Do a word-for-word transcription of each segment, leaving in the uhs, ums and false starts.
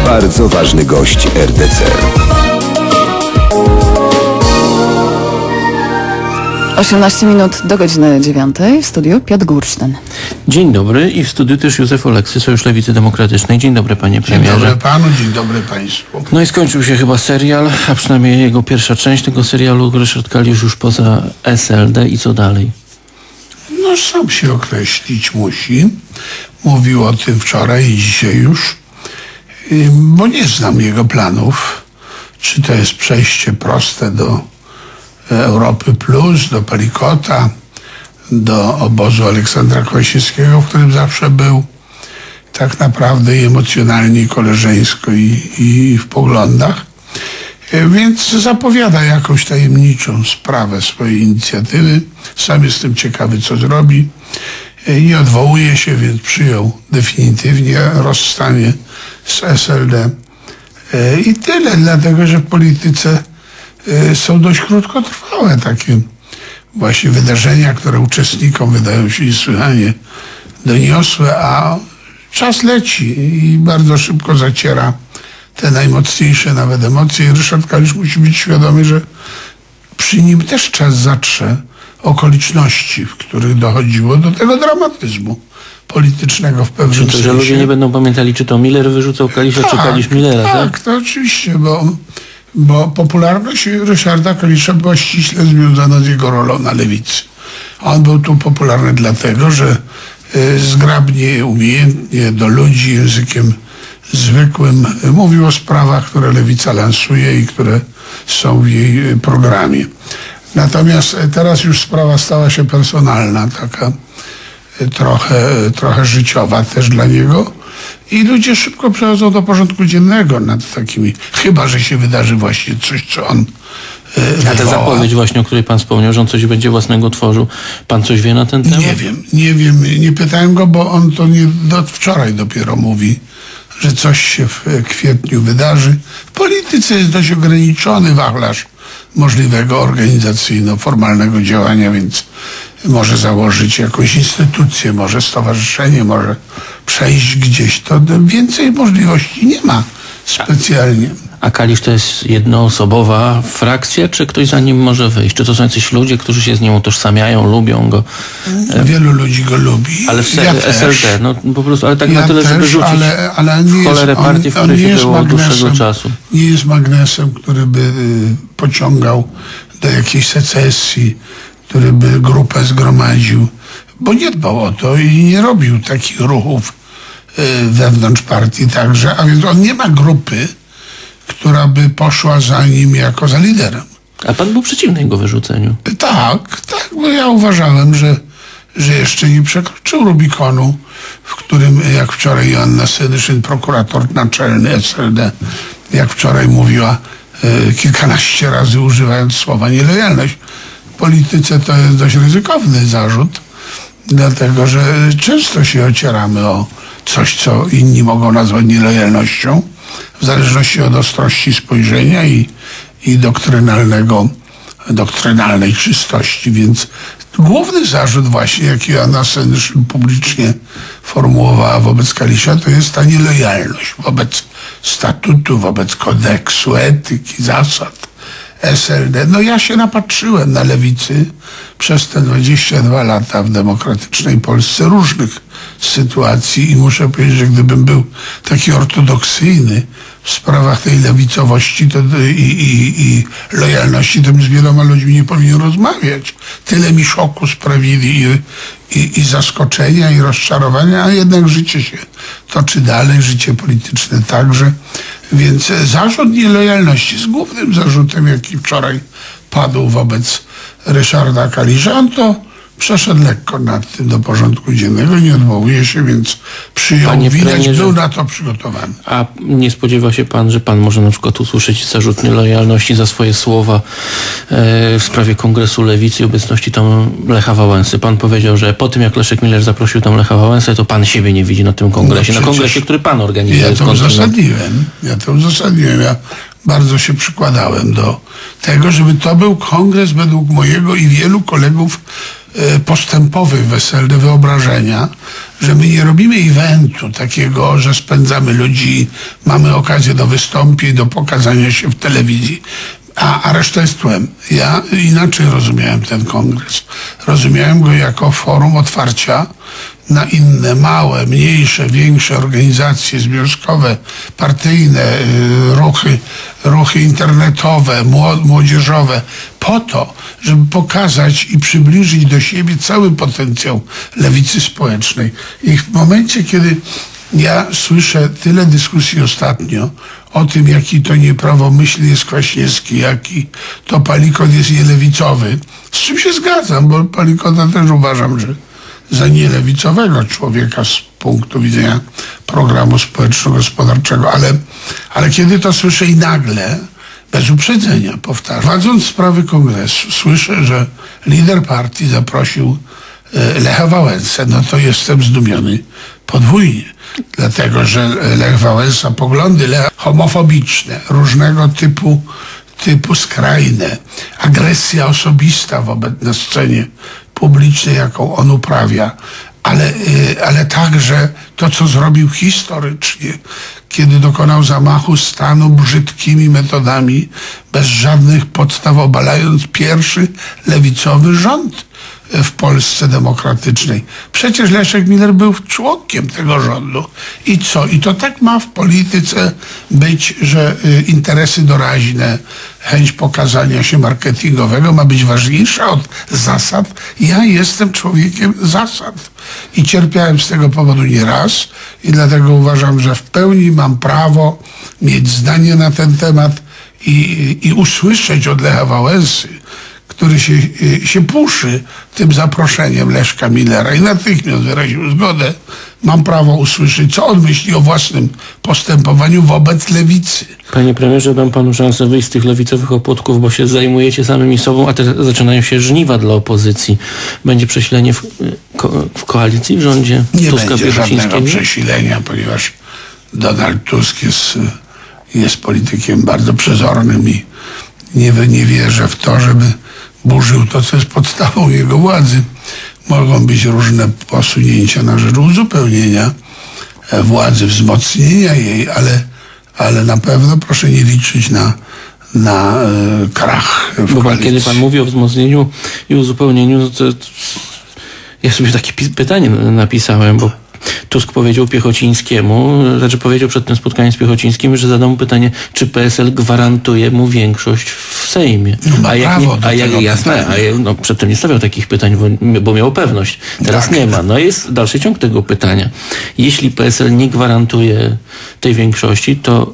Bardzo ważny gość R T C. osiemnaście minut do godziny dziewiątej. W studiu Piotr Gursztyn. Dzień dobry i w studiu też Józef Oleksy, Sojusz Lewicy Demokratycznej. Dzień dobry, panie premierze. Dzień dobry panu, dzień dobry państwu. No i skończył się chyba serial, a przynajmniej jego pierwsza część tego serialu. Ryszard Kalisz już poza S L D i co dalej? No sam się określić musi. Mówił o tym wczoraj i dzisiaj już, bo nie znam jego planów. Czy to jest przejście proste do Europy Plus, do Palikota, do obozu Aleksandra Kwaśniewskiego, w którym zawsze był, tak naprawdę i emocjonalnie, i koleżeńsko, i, i w poglądach. Więc zapowiada jakąś tajemniczą sprawę swojej inicjatywy. Sam jestem ciekawy, co zrobi. Nie odwołuje się, więc przyjął definitywnie rozstanie z S L D. I tyle, dlatego że w polityce są dość krótkotrwałe takie właśnie wydarzenia, które uczestnikom wydają się niesłychanie doniosłe, a czas leci i bardzo szybko zaciera te najmocniejsze nawet emocje. I Ryszard Kalisz musi być świadomy, że przy nim też czas zatrze okoliczności, w których dochodziło do tego dramatyzmu politycznego w pewnym czy to, sensie. Że ludzie nie będą pamiętali, czy to Miller wyrzucał Kalisza, tak, czy Kalisz Millera, tak? Tak, to oczywiście, bo, bo popularność Ryszarda Kalisza była ściśle związana z jego rolą na lewicy. On był tu popularny dlatego, że y, zgrabnie, umiejętnie do ludzi językiem zwykłym mówił o sprawach, które lewica lansuje i które są w jej programie. Natomiast teraz już sprawa stała się personalna, taka trochę, trochę życiowa też dla niego i ludzie szybko przechodzą do porządku dziennego nad takimi, chyba że się wydarzy właśnie coś, co on A ta zapowiedź właśnie, o której pan wspomniał, że on coś będzie własnego tworzył, pan coś wie na ten temat? Nie wiem, nie wiem, nie pytałem go, bo on to nie do wczoraj dopiero mówi, że coś się w kwietniu wydarzy. W polityce jest dość ograniczony wachlarz możliwego organizacyjno-formalnego działania, więc może założyć jakąś instytucję, może stowarzyszenie, może przejść gdzieś. To więcej możliwości nie ma specjalnie. A Kalisz to jest jednoosobowa frakcja, czy ktoś za nim może wyjść? Czy to są jacyś ludzie, którzy się z nim utożsamiają, lubią go? Wielu ludzi go lubi. Ale w ja S L D, no po prostu, ale tak ja na tyle, też, żeby rzucić ale, ale nie w cholerę jest, partii, w on, której on się jest było od dłuższego magnesem, czasu. Nie jest magnesem, który by y, pociągał do jakiejś secesji, który by grupę zgromadził, bo nie dbał o to i nie robił takich ruchów y, wewnątrz partii także, a więc on nie ma grupy, która by poszła za nim jako za liderem. A pan był przeciwny jego wyrzuceniu. Tak, tak, bo ja uważałem, że, że jeszcze nie przekroczył Rubikonu, w którym, jak wczoraj Joanna Senyszyn, prokurator naczelny S L D, jak wczoraj mówiła e, kilkanaście razy używając słowa nielojalność. W polityce to jest dość ryzykowny zarzut, dlatego że często się ocieramy o coś, co inni mogą nazwać nielojalnością, w zależności od ostrości spojrzenia i, i doktrynalnego, doktrynalnej czystości. Więc główny zarzut właśnie, jaki Joanna Senyszyn publicznie formułowała wobec Kalisza, to jest ta nielojalność wobec statutu, wobec kodeksu, etyki, zasad S L D. No ja się napatrzyłem na lewicy przez te dwadzieścia dwa lata w demokratycznej Polsce różnych sytuacji i muszę powiedzieć, że gdybym był taki ortodoksyjny w sprawach tej lewicowości to, i, i, i lojalności, to bym z wieloma ludźmi nie powinien rozmawiać. Tyle mi szoku sprawili i, i, i zaskoczenia, i rozczarowania, a jednak życie się toczy dalej, życie polityczne także. Więc zarzut nielojalności jest głównym zarzutem, jaki wczoraj padł wobec Ryszarda Kalisza. On to przeszedł lekko nad tym do porządku dziennego, nie odwołuje się, więc przyjął, Panie widać, premierze, był na to przygotowany. A nie spodziewa się pan, że pan może na przykład usłyszeć zarzut nielojalności za swoje słowa e, w sprawie Kongresu Lewicy i obecności tam Lecha Wałęsy? Pan powiedział, że po tym jak Leszek Miller zaprosił tam Lecha Wałęsę, to pan siebie nie widzi na tym kongresie, no na kongresie, który pan organizuje. Ja to uzasadniłem, ja to uzasadniłem, ja bardzo się przykładałem do tego, żeby to był kongres według mojego i wielu kolegów postępowych w S L D wyobrażenia, że my nie robimy eventu takiego, że spędzamy ludzi, mamy okazję do wystąpień, do pokazania się w telewizji, a, a reszta jest tłem. Ja inaczej rozumiałem ten kongres. Rozumiałem go jako forum otwarcia na inne, małe, mniejsze, większe organizacje związkowe, partyjne, ruchy, ruchy internetowe, młodzieżowe, po to, żeby pokazać i przybliżyć do siebie cały potencjał lewicy społecznej. I w momencie, kiedy ja słyszę tyle dyskusji ostatnio o tym, jaki to nieprawomyślny jest Kwaśniewski, jaki to Palikot jest nielewicowy, z czym się zgadzam, bo Palikota też uważam, że za nielewicowego człowieka z punktu widzenia programu społeczno-gospodarczego, ale, ale kiedy to słyszę i nagle, bez uprzedzenia, powtarzam, prowadząc sprawy kongresu, słyszę, że lider partii zaprosił e, Lecha Wałęsę, no to jestem zdumiony podwójnie. Dlatego, że Lech Wałęsa, poglądy Lecha homofobiczne, różnego typu, typu skrajne, agresja osobista wobec na scenie publicznej, jaką on uprawia, ale, ale także to, co zrobił historycznie, kiedy dokonał zamachu stanu brzydkimi metodami, bez żadnych podstaw, obalając pierwszy lewicowy rząd w Polsce demokratycznej. Przecież Leszek Miller był członkiem tego rządu. I co? I to tak ma w polityce być, że y, interesy doraźne, chęć pokazania się marketingowego ma być ważniejsza od zasad. Ja jestem człowiekiem zasad i cierpiałem z tego powodu nieraz i dlatego uważam, że w pełni mam prawo mieć zdanie na ten temat i, i usłyszeć od Lecha Wałęsy, który się, się puszy tym zaproszeniem Leszka Millera i natychmiast wyraził zgodę, mam prawo usłyszeć, co on myśli o własnym postępowaniu wobec lewicy. Panie premierze, dam panu szansę wyjść z tych lewicowych opłotków, bo się zajmujecie samymi sobą, a teraz zaczynają się żniwa dla opozycji. Będzie przesilenie w, ko, w koalicji, w rządzie Nie Tuska będzie żadnego przesilenia, ponieważ Donald Tusk jest, jest politykiem bardzo przezornym i nie, nie wierzę w to, żeby burzył to, co jest podstawą jego władzy. Mogą być różne posunięcia na rzecz uzupełnienia władzy, wzmocnienia jej, ale, ale na pewno proszę nie liczyć na, na e, krach w Bo pan, koalicji. kiedy pan mówi o wzmocnieniu i uzupełnieniu, no to, to ja sobie takie pytanie napisałem, bo Tusk powiedział Piechocińskiemu, znaczy powiedział przed tym spotkaniem z Piechocińskim, że zadał mu pytanie, czy P S L gwarantuje mu większość w Sejmie. No, a jak, prawo nie, do a jak tego jasne, pytania. a ja, no, przedtem nie stawiał takich pytań, bo, bo miał pewność. Teraz Tak. nie ma. No jest dalszy ciąg tego pytania. Jeśli P S L nie gwarantuje tej większości, to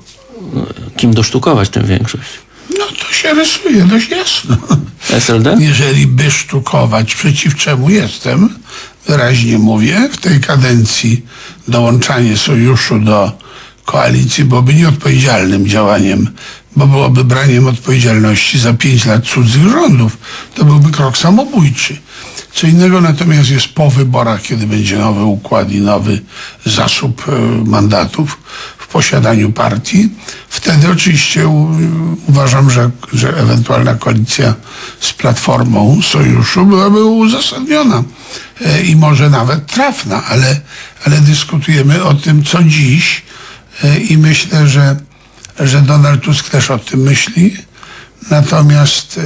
kim dosztukować tę większość? No to się rysuje dość jasno. S L D? Jeżeli by sztukować, przeciw czemu jestem, wyraźnie mówię, w tej kadencji dołączanie sojuszu do koalicji byłoby nieodpowiedzialnym działaniem, bo byłoby braniem odpowiedzialności za pięć lat cudzych rządów. To byłby krok samobójczy. Co innego natomiast jest po wyborach, kiedy będzie nowy układ i nowy zasób e, mandatów w posiadaniu partii. Wtedy oczywiście u, uważam, że, że ewentualna koalicja z Platformą Sojuszu byłaby uzasadniona e, i może nawet trafna, ale, ale dyskutujemy o tym, co dziś e, i myślę, że, że Donald Tusk też o tym myśli. Natomiast e,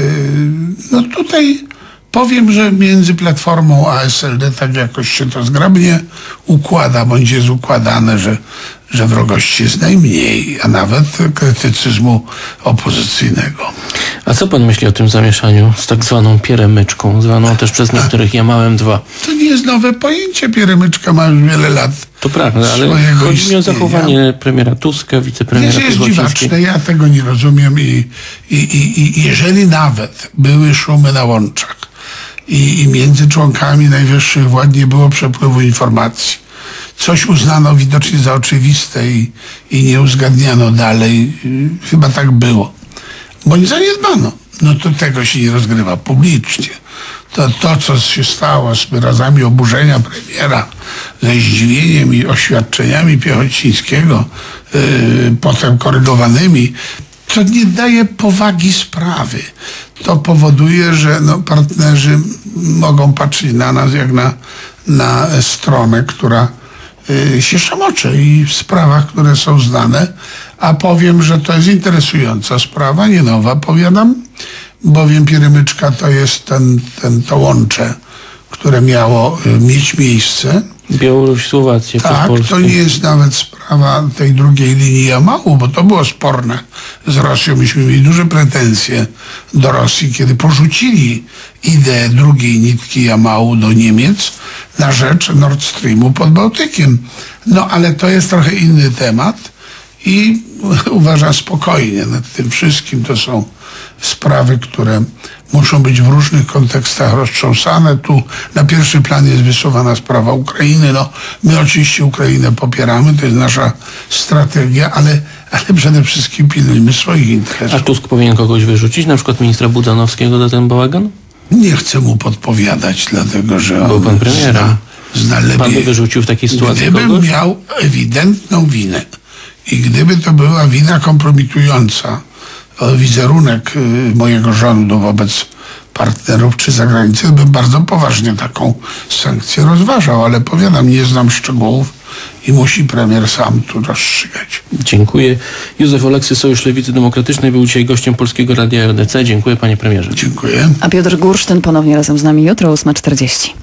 no tutaj powiem, że między Platformą a S L D tak jakoś się to zgrabnie układa, bądź jest układane, że, że wrogości jest najmniej, a nawet krytycyzmu opozycyjnego. A co pan myśli o tym zamieszaniu z tak zwaną pieremyczką, zwaną też przez niektórych Jamałem dwa? To nie jest nowe pojęcie, pieremyczka ma już wiele lat. To prawda, ale swojego chodzi mi o istnienia. zachowanie premiera Tuska, wicepremiera Nie, że jest Piechocińskiego. dziwaczne, ja tego nie rozumiem i, i, i, i jeżeli nawet były szumy na łączach i, i między członkami najwyższych władz nie było przepływu informacji, coś uznano widocznie za oczywiste i, i nie uzgadniano dalej, chyba tak było, bądź zaniedbano, no to tego się nie rozgrywa publicznie. To, to co się stało z wyrazami oburzenia premiera, ze zdziwieniem i oświadczeniami Piechocińskiego, yy, potem korygowanymi, to nie daje powagi sprawy. To powoduje, że no, partnerzy mogą patrzeć na nas jak na, na stronę, która y, się szamocze i w sprawach, które są znane, a powiem, że to jest interesująca sprawa, nie nowa, powiadam, bowiem Pierymyczka to jest ten, ten, to łącze, które miało y, mieć miejsce. Białoruś, Słowacja przez Tak, Polskę. to nie jest nawet sprawa tej drugiej linii Jamału, bo to było sporne z Rosją. Myśmy mieli duże pretensje do Rosji, kiedy porzucili ideę drugiej nitki Jamału do Niemiec na rzecz Nord Streamu pod Bałtykiem. No ale to jest trochę inny temat i uważam spokojnie nad tym wszystkim. To są sprawy, które muszą być w różnych kontekstach roztrząsane. Tu na pierwszy plan jest wysuwana sprawa Ukrainy. No, my oczywiście Ukrainę popieramy, to jest nasza strategia, ale, ale przede wszystkim pilnujmy swoich A interesów. Tusk powinien kogoś wyrzucić, na przykład ministra Budanowskiego za ten bałagan? Nie chcę mu podpowiadać, dlatego że Był on pan premierem. zna, zna lepiej. Pan by wyrzucił w takiej sytuacji Gdybym kogoś? miał ewidentną winę i gdyby to była wina kompromitująca o wizerunek y, mojego rządu wobec partnerów czy zagranicy, bym bardzo poważnie taką sankcję rozważał, ale powiadam, nie znam szczegółów i musi premier sam tu rozstrzygać. Dziękuję. Józef Oleksy, Sojusz Lewicy Demokratycznej, był dzisiaj gościem Polskiego Radia R D C. Dziękuję, panie premierze. Dziękuję. A Piotr Gursztyn ponownie razem z nami jutro o ósma czterdzieści.